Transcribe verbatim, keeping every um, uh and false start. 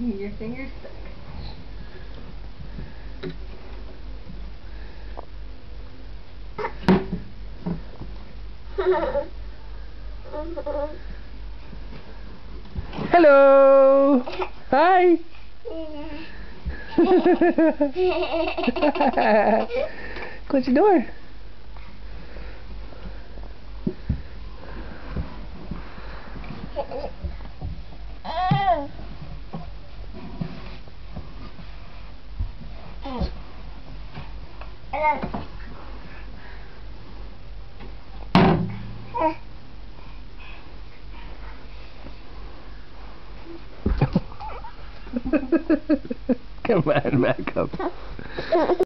Your finger's stuck. Hello! Hi! Close the door. Come on, back up.